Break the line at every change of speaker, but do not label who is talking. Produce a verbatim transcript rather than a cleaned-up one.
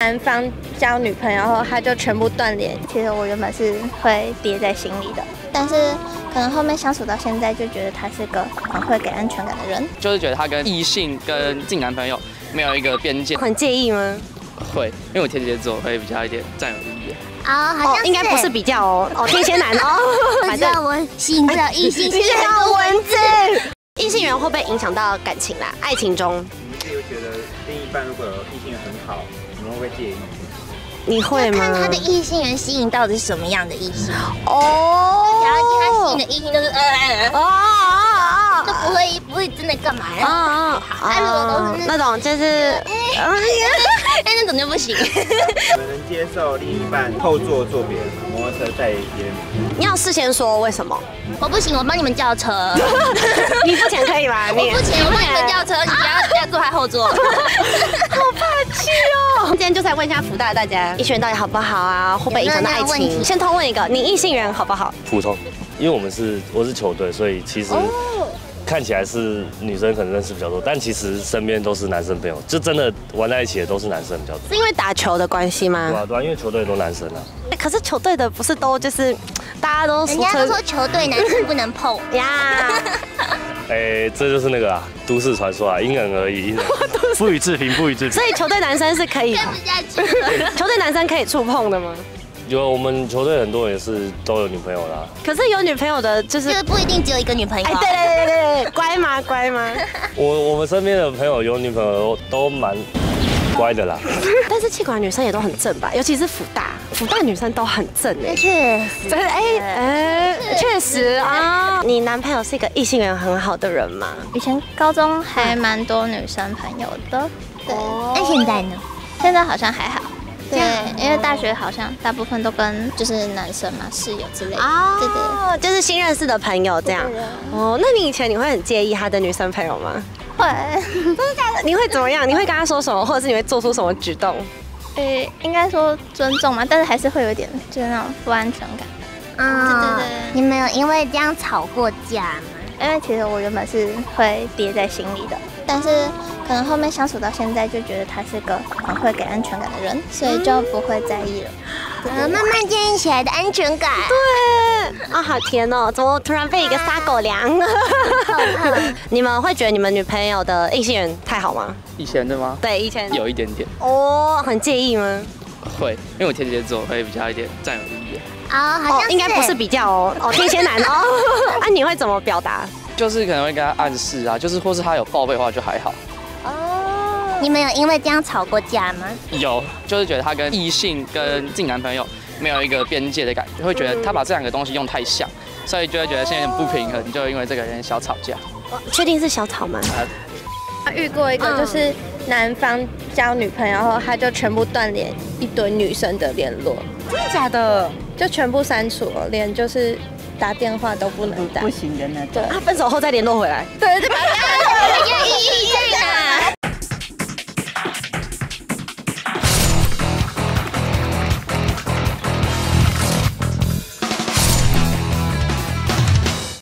男方交女朋友后，他就全部断联。其实我原本是会憋在心里的，但是可能后面相处到现在，就觉得他是个很会给安全感的人。
就是觉得他跟异性跟自己男朋友没有一个边界。
很介意吗？
会，因为我天蝎座会比较一点占有欲望。
哦，好像
应该不是比较哦，哦，天蝎男哦。
反正我心着异性，
你是好文字。异性缘会不会影响到感情啦？爱情中，
你自己会觉得另一半如果有异性缘很好，你们会不会介意？
你会吗？
看他的异性缘吸引到底是什么样的异性
哦。
假如他吸引的异性都是呃
哦哦
就不会不会真的干嘛呀？
哦
啊，如果都是
那种就是，
哎，那种就不行。
你们能接受另一半后座坐别人吗？摩托车载别人？
你要事先说为什么？
我不行，我帮你们叫车。
你付钱可以吗？
我付钱，我帮你们叫车，你不要不要坐在后座。
好霸气哦！今天就是来问一下福大的大家，异性缘到底好不好啊？会不会影响到爱情？先通问一个，你异性缘好不好？
普通，因为我们是我是球队，所以其实看起来是女生可能认识比较多，但其实身边都是男生朋友，就真的玩在一起的都是男生比较多。
是因为打球的关系吗？
对啊，对啊，因为球队都男生啊。
可是球队的不是都就是大家都
人家都说球队男生不能碰
呀。
哎，这就是那个啊，都市传说啊，因人而异，不予置评，不予置评。
所以球队男生是可以，
看不下去了。
球队男生可以触碰的吗？
有，我们球队很多人也是都有女朋友啦。
可是有女朋友的，就是
就是不一定只有一个女朋友。
哎，对对对对对，乖吗？乖吗？
我我们身边的朋友有女朋友都蛮乖的啦。
但是气管女生也都很正吧，尤其是福大，福大女生都很正哎。
确实，
真的哎哎，确实啊。你男朋友是一个异性缘很好的人吗？
以前高中还蛮多女生朋友的，对。
那现在呢？
现在好像还好。对，因为大学好像大部分都跟就是男生嘛，室友之类的。
哦，
对对，
就是新认识的朋友这样。哦，那你以前你会很介意他的女生朋友吗？
会。
真的假的？你会怎么样？你会跟他说什么，或者是你会做出什么举动？
诶，应该说尊重嘛，但是还是会有一点就是那种不安全感。
嗯，对对对。你们有因为这样吵过架吗？
因为其实我原本是会憋在心里的，但是可能后面相处到现在，就觉得他是个很会给安全感的人，所以就不会在意了。
呃，慢慢建立起来的安全感。
对啊，好甜哦！怎么突然被一个撒狗粮？你们会觉得你们女朋友的异性缘太好吗？
以前的吗？
对，以前
有一点点。
哦，很介意吗？
会，因为我天蝎座会比较一点占有欲望。
哦，好像
应该不是比较哦，哦，天蝎男哦。啊，你会怎么表达？
就是可能会跟他暗示啊，就是或是他有报备的话就还好。
哦，你们有因为这样吵过架吗？
有，就是觉得他跟异性跟自己男朋友没有一个边界的感觉，会觉得他把这两个东西用太像，所以就会觉得现在有点不平衡，就因为这个有点小吵架。
确定是小吵吗？
遇过一个就是男方交女朋友后，他就全部断联一堆女生的联络。
真的假的？
就全部删除了，连就是打电话都不能打，
不行的那种。
对，
他分手后再联络回来。
对，就把他